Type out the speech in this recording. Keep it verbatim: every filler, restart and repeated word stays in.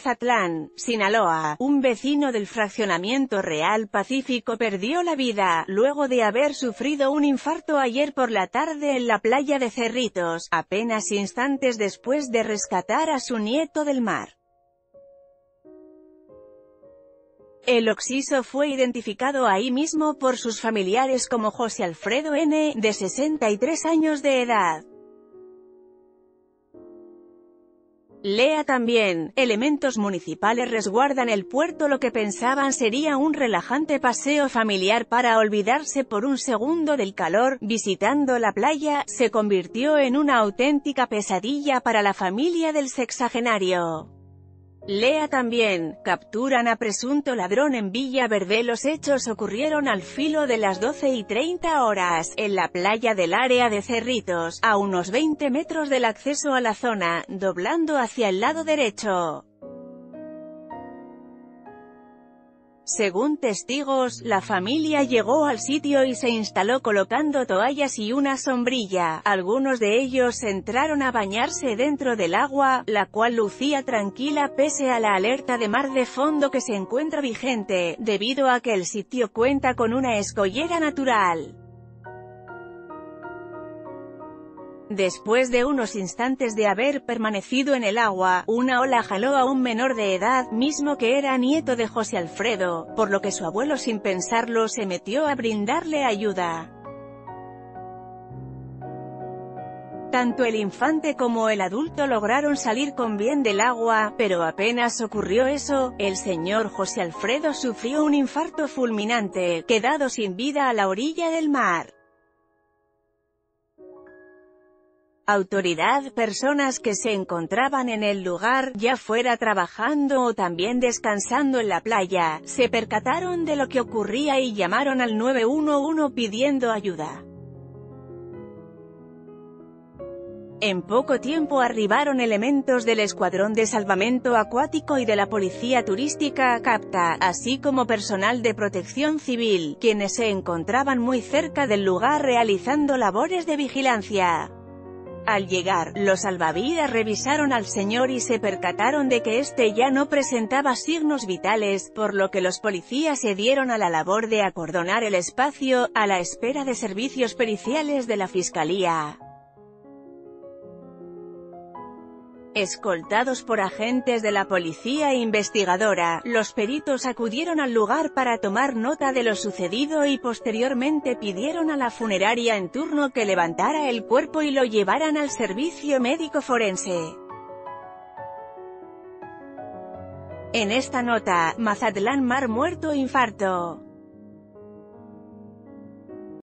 Mazatlán, Sinaloa, un vecino del fraccionamiento Real Pacífico perdió la vida, luego de haber sufrido un infarto ayer por la tarde en la playa de Cerritos, apenas instantes después de rescatar a su nieto del mar. El occiso fue identificado ahí mismo por sus familiares como José Alfredo N., de sesenta y tres años de edad. Lea también, elementos municipales resguardan el puerto. Lo que pensaban sería un relajante paseo familiar para olvidarse por un segundo del calor, visitando la playa, se convirtió en una auténtica pesadilla para la familia del sexagenario. Lea también, capturan a presunto ladrón en Villa Verde. Los hechos ocurrieron al filo de las doce y treinta horas, en la playa del área de Cerritos, a unos veinte metros del acceso a la zona, doblando hacia el lado derecho. Según testigos, la familia llegó al sitio y se instaló colocando toallas y una sombrilla. Algunos de ellos entraron a bañarse dentro del agua, la cual lucía tranquila pese a la alerta de mar de fondo que se encuentra vigente, debido a que el sitio cuenta con una escollera natural. Después de unos instantes de haber permanecido en el agua, una ola jaló a un menor de edad, mismo que era nieto de José Alfredo, por lo que su abuelo sin pensarlo se metió a brindarle ayuda. Tanto el infante como el adulto lograron salir con bien del agua, pero apenas ocurrió eso, el señor José Alfredo sufrió un infarto fulminante, quedando sin vida a la orilla del mar. Autoridad, personas que se encontraban en el lugar, ya fuera trabajando o también descansando en la playa, se percataron de lo que ocurría y llamaron al nueve uno uno pidiendo ayuda. En poco tiempo arribaron elementos del Escuadrón de Salvamento Acuático y de la Policía Turística CAPTA, así como personal de Protección Civil, quienes se encontraban muy cerca del lugar realizando labores de vigilancia. Al llegar, los salvavidas revisaron al señor y se percataron de que éste ya no presentaba signos vitales, por lo que los policías se dieron a la labor de acordonar el espacio, a la espera de servicios periciales de la Fiscalía. Escoltados por agentes de la policía investigadora, los peritos acudieron al lugar para tomar nota de lo sucedido y posteriormente pidieron a la funeraria en turno que levantara el cuerpo y lo llevaran al servicio médico forense. En esta nota, Mazatlán mar muerto infarto.